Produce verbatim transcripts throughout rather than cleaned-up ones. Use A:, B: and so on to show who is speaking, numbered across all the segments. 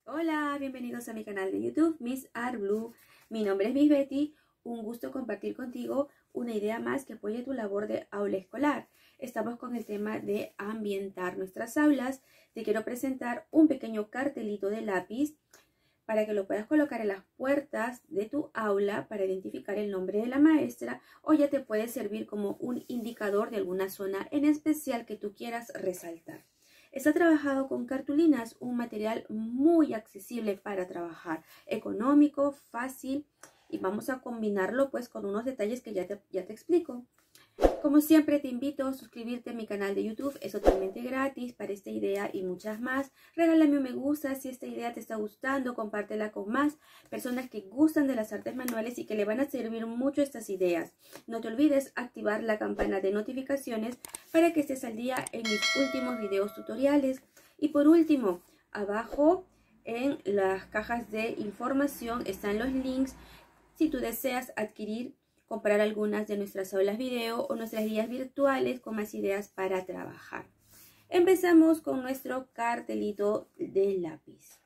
A: Hola, bienvenidos a mi canal de YouTube, Miss Art Blue. Mi nombre es Miss Betty. Un gusto compartir contigo una idea más que apoye tu labor de aula escolar. Estamos con el tema de ambientar nuestras aulas. Te quiero presentar un pequeño cartelito de lápiz para que lo puedas colocar en las puertas de tu aula para identificar el nombre de la maestra, o ya te puede servir como un indicador de alguna zona en especial que tú quieras resaltar. Está trabajado con cartulinas, un material muy accesible para trabajar, económico, fácil, y vamos a combinarlo pues con unos detalles que ya te, ya te explico. Como siempre te invito a suscribirte a mi canal de YouTube, es totalmente gratis para esta idea y muchas más. Regálame un me gusta si esta idea te está gustando, compártela con más personas que gustan de las artes manuales y que le van a servir mucho estas ideas. No te olvides activar la campana de notificaciones para que estés al día en mis últimos videos tutoriales. Y por último, abajo en las cajas de información están los links si tú deseas adquirir comprar algunas de nuestras aulas video o nuestras guías virtuales con más ideas para trabajar. Empezamos con nuestro cartelito de lápiz.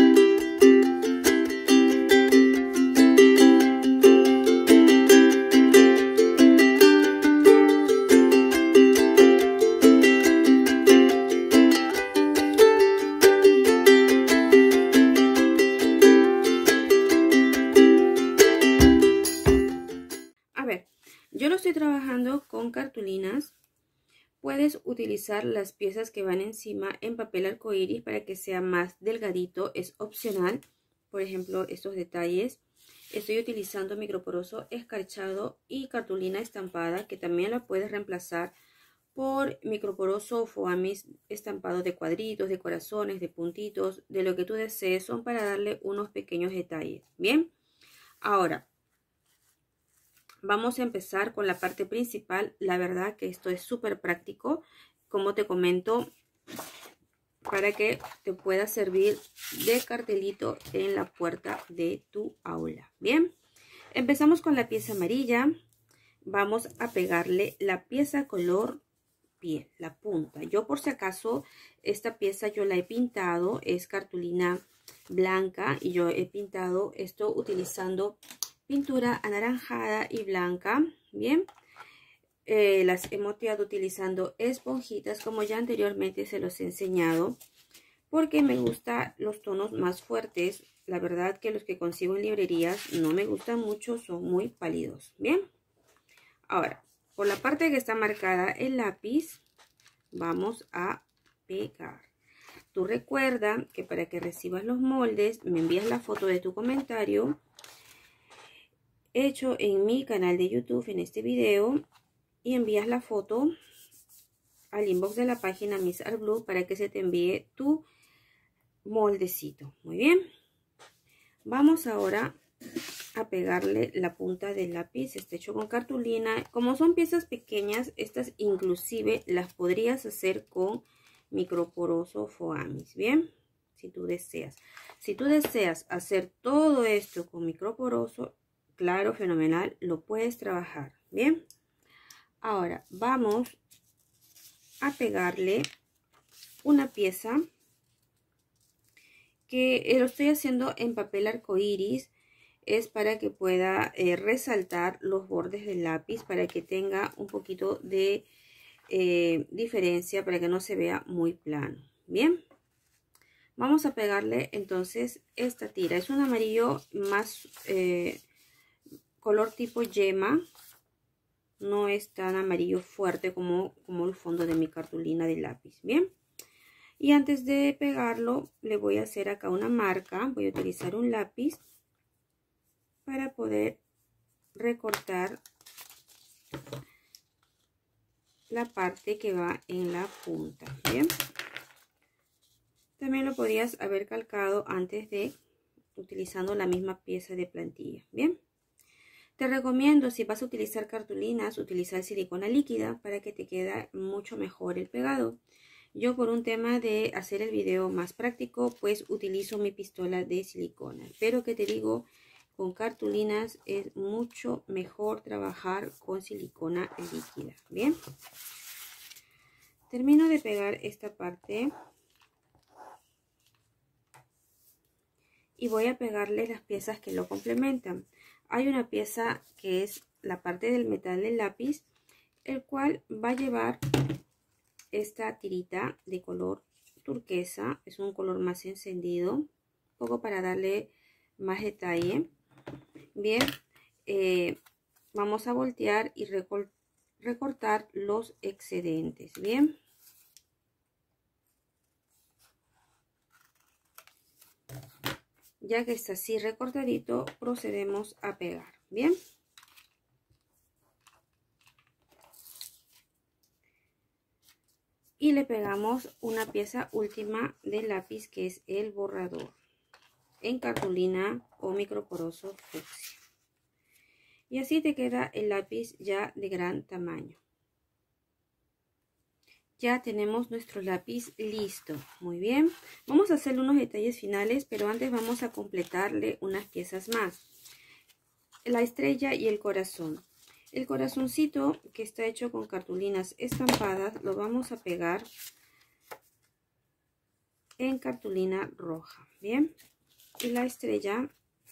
A: Yo lo estoy trabajando con cartulinas. Puedes utilizar las piezas que van encima en papel arcoíris para que sea más delgadito, es opcional. Por ejemplo, estos detalles. Estoy utilizando microporoso escarchado y cartulina estampada, que también la puedes reemplazar por microporoso o foamis estampado de cuadritos, de corazones, de puntitos, de lo que tú desees. Son para darle unos pequeños detalles. Bien, ahora vamos a empezar con la parte principal. La verdad que esto es súper práctico, como te comento, para que te pueda servir de cartelito en la puerta de tu aula. Bien, empezamos con la pieza amarilla. Vamos a pegarle la pieza color piel, la punta. Yo por si acaso, esta pieza yo la he pintado, es cartulina blanca y yo he pintado esto utilizando pintura anaranjada y blanca. Bien, eh, las he moteado utilizando esponjitas, como ya anteriormente se los he enseñado, porque me gustan los tonos más fuertes. La verdad que los que consigo en librerías no me gustan mucho, son muy pálidos. Bien, ahora por la parte que está marcada el lápiz vamos a pegar. Tú recuerda que para que recibas los moldes me envías la foto de tu comentario hecho en mi canal de YouTube en este video y envías la foto al inbox de la página Miss Art Blue para que se te envíe tu moldecito. Muy bien, vamos ahora a pegarle la punta del lápiz. Está hecho con cartulina. Como son piezas pequeñas, estas inclusive las podrías hacer con microporoso foamis. Bien, si tú deseas si tú deseas hacer todo esto con microporoso, claro, fenomenal, lo puedes trabajar. Bien, ahora vamos a pegarle una pieza que lo estoy haciendo en papel arcoíris. Es para que pueda eh, resaltar los bordes del lápiz, para que tenga un poquito de eh, diferencia, para que no se vea muy plano. Bien, vamos a pegarle entonces esta tira. Es un amarillo más eh, color tipo yema, no es tan amarillo fuerte como, como el fondo de mi cartulina de lápiz. Bien, y antes de pegarlo le voy a hacer acá una marca. Voy a utilizar un lápiz para poder recortar la parte que va en la punta. Bien, también lo podrías haber calcado antes de, utilizando la misma pieza de plantilla. Bien, te recomiendo, si vas a utilizar cartulinas, utilizar silicona líquida para que te quede mucho mejor el pegado. Yo, por un tema de hacer el video más práctico, pues utilizo mi pistola de silicona, pero que te digo, con cartulinas es mucho mejor trabajar con silicona líquida. Bien, termino de pegar esta parte y voy a pegarle las piezas que lo complementan. Hay una pieza que es la parte del metal del lápiz, el cual va a llevar esta tirita de color turquesa. Es un color más encendido, un poco para darle más detalle. Bien, eh, vamos a voltear y recortar recortar los excedentes. Bien, ya que está así recortadito, procedemos a pegar. Bien, y le pegamos una pieza última del lápiz, que es el borrador, en cartulina o microporoso fucsia. Y así te queda el lápiz ya de gran tamaño. Ya tenemos nuestro lápiz listo. Muy bien. Vamos a hacerle unos detalles finales, pero antes vamos a completarle unas piezas más. La estrella y el corazón. El corazoncito, que está hecho con cartulinas estampadas, lo vamos a pegar en cartulina roja. Bien. Y la estrella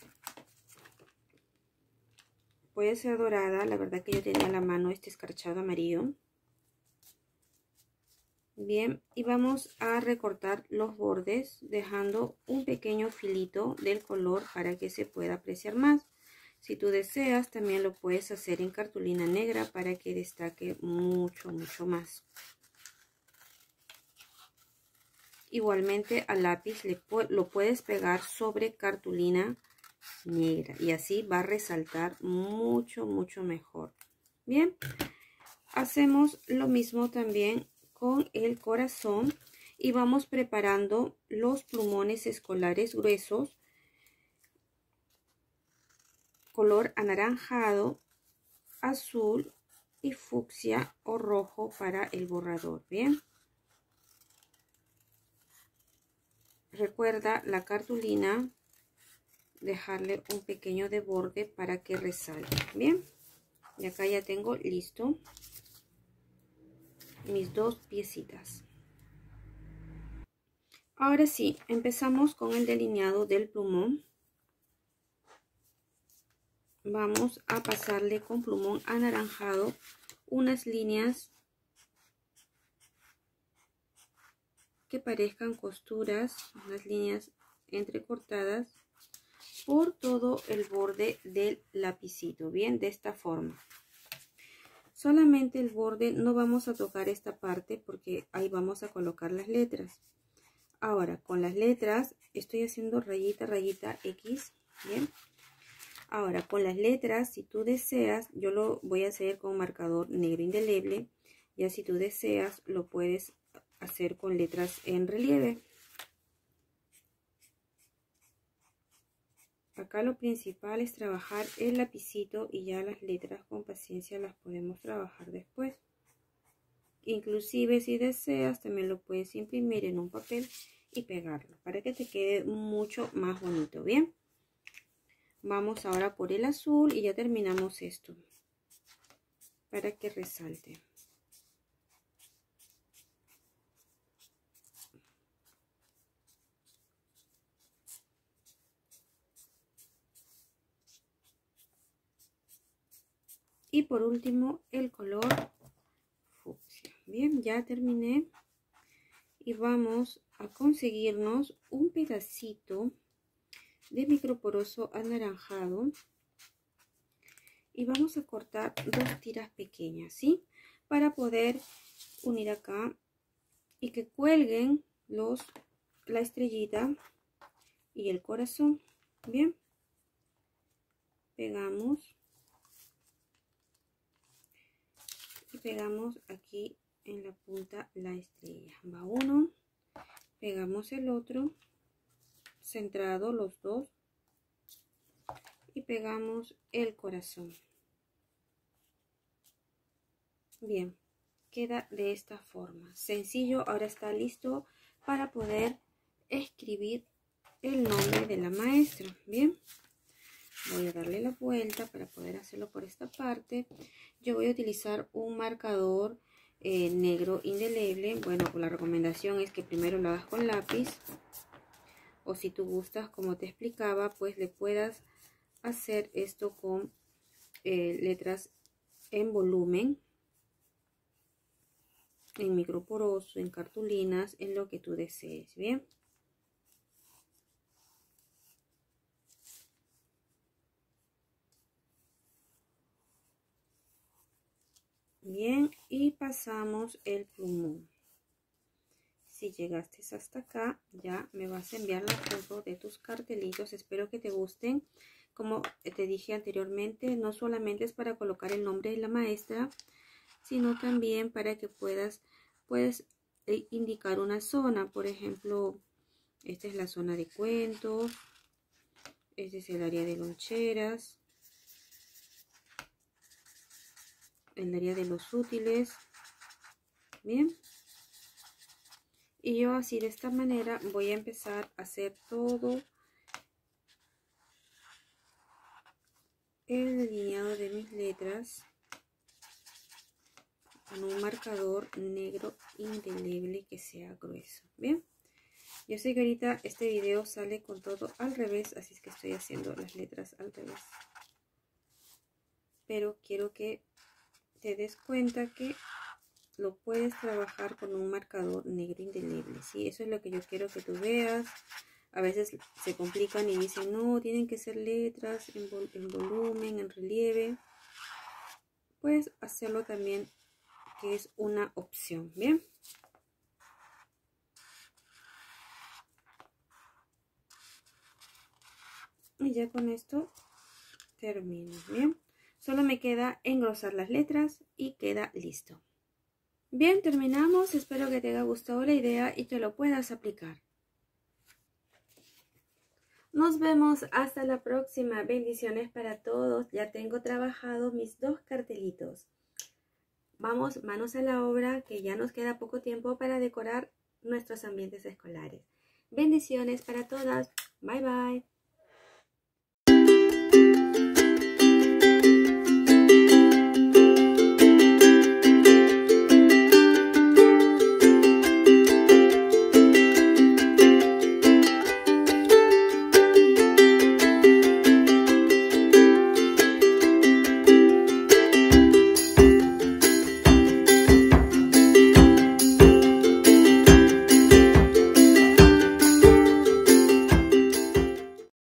A: puede ser dorada. La verdad que yo tenía a la mano este escarchado amarillo. Bien, y vamos a recortar los bordes dejando un pequeño filito del color para que se pueda apreciar más. Si tú deseas, también lo puedes hacer en cartulina negra para que destaque mucho, mucho más. Igualmente al lápiz le, lo puedes pegar sobre cartulina negra y así va a resaltar mucho, mucho mejor. Bien, hacemos lo mismo también con el corazón y vamos preparando los plumones escolares gruesos color anaranjado, azul y fucsia o rojo para el borrador. Bien, recuerda la cartulina dejarle un pequeño de borde para que resalte. Bien, y acá ya tengo listo mis dos piecitas. Ahora sí, empezamos con el delineado del plumón. Vamos a pasarle con plumón anaranjado unas líneas que parezcan costuras, unas líneas entrecortadas por todo el borde del lapicito. Bien, de esta forma. Solamente el borde, no vamos a tocar esta parte porque ahí vamos a colocar las letras. Ahora con las letras estoy haciendo rayita, rayita X. Bien. Ahora con las letras, si tú deseas, yo lo voy a hacer con marcador negro indeleble. Ya si tú deseas, lo puedes hacer con letras en relieve. Acá lo principal es trabajar el lapicito y ya las letras con paciencia las podemos trabajar después. Inclusive si deseas también lo puedes imprimir en un papel y pegarlo para que te quede mucho más bonito. Bien, vamos ahora por el azul y ya terminamos esto para que resalte. Y por último el color fucsia. Bien, ya terminé y vamos a conseguirnos un pedacito de microporoso anaranjado y vamos a cortar dos tiras pequeñas, ¿sí? Para poder unir acá y que cuelguen los la estrellita y el corazón. Bien, pegamos y pegamos aquí en la punta la estrella. Va uno, pegamos el otro, centrado los dos y pegamos el corazón. Bien, queda de esta forma. Sencillo, ahora está listo para poder escribir el nombre de la maestra. Bien, voy a darle la vuelta para poder hacerlo por esta parte. Yo voy a utilizar un marcador eh, negro indeleble. Bueno, la recomendación es que primero lo hagas con lápiz O si tú gustas, como te explicaba, pues le puedas hacer esto con eh, letras en volumen, en microporoso, en cartulinas, en lo que tú desees. Bien. Bien, y pasamos el plumón. Si llegaste hasta acá, ya me vas a enviar la foto de tus cartelitos. Espero que te gusten. Como te dije anteriormente, no solamente es para colocar el nombre de la maestra, sino también para que puedas, puedes indicar una zona. Por ejemplo, esta es la zona de cuentos. Este es el área de loncheras. El área de los útiles. Bien. Y yo así de esta manera voy a empezar a hacer todo el delineado de mis letras con un marcador negro indeleble que sea grueso. Bien, yo sé que ahorita este video sale con todo al revés, así es que estoy haciendo las letras al revés, pero quiero que te des cuenta que lo puedes trabajar con un marcador negro indeleble, ¿sí? Eso es lo que yo quiero que tú veas. A veces se complican y dicen, no, tienen que ser letras en, vol en volumen, en relieve. Puedes hacerlo también, que es una opción, ¿bien? Y ya con esto termino, ¿bien? Solo me queda engrosar las letras y queda listo. Bien, terminamos. Espero que te haya gustado la idea y que lo puedas aplicar. Nos vemos hasta la próxima. Bendiciones para todos. Ya tengo trabajado mis dos cartelitos. Vamos, manos a la obra, que ya nos queda poco tiempo para decorar nuestros ambientes escolares. Bendiciones para todas. Bye, bye.